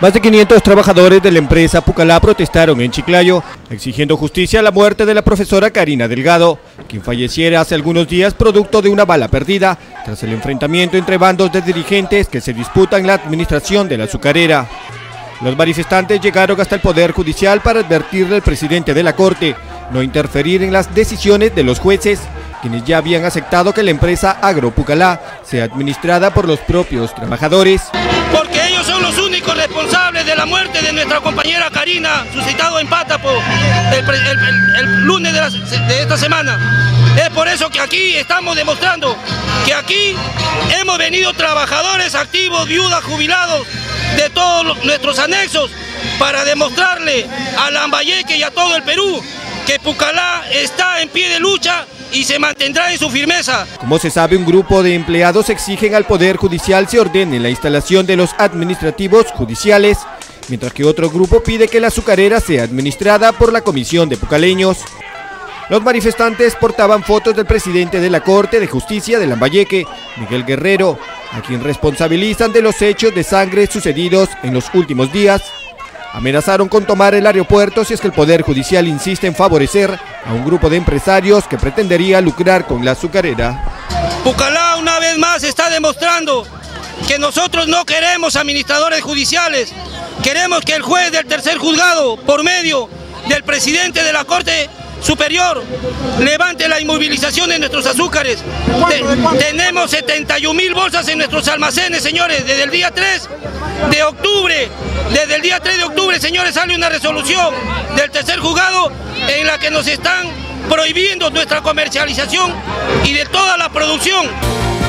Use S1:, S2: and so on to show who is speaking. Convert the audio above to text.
S1: Más de 500 trabajadores de la empresa Pucallá protestaron en Chiclayo, exigiendo justicia a la muerte de la profesora Karina Delgado, quien falleciera hace algunos días producto de una bala perdida, tras el enfrentamiento entre bandos de dirigentes que se disputan la administración de la azucarera. Los manifestantes llegaron hasta el Poder Judicial para advertirle al presidente de la Corte no interferir en las decisiones de los jueces, quienes ya habían aceptado que la empresa Agro Pucallá sea administrada por los propios trabajadores.
S2: Porque ellos son los únicos responsables de la muerte de nuestra compañera Karina, suscitado en Pátapo el lunes de esta semana. Es por eso que aquí estamos demostrando que aquí hemos venido trabajadores activos, viudas, jubilados de todos nuestros anexos para demostrarle a Lambayeque y a todo el Perú que Pucallá está en pie de lucha y se mantendrá en su firmeza.
S1: Como se sabe, un grupo de empleados exigen al Poder Judicial se ordene la instalación de los administrativos judiciales, mientras que otro grupo pide que la azucarera sea administrada por la Comisión de Pucaleños. Los manifestantes portaban fotos del presidente de la Corte de Justicia de Lambayeque, Miguel Guerrero, a quien responsabilizan de los hechos de sangre sucedidos en los últimos días. Amenazaron con tomar el aeropuerto si es que el Poder Judicial insiste en favorecer a un grupo de empresarios que pretendería lucrar con la azucarera.
S2: Pucallá una vez más está demostrando que nosotros no queremos administradores judiciales, queremos que el juez del tercer juzgado, por medio del presidente de la Corte Superior, levante la inmovilización de nuestros azúcares. Tenemos 71.000 bolsas en nuestros almacenes, señores, desde el día 3 de octubre. Desde el día 3 de octubre, señores, sale una resolución del tercer juzgado en la que nos están prohibiendo nuestra comercialización y de toda la producción.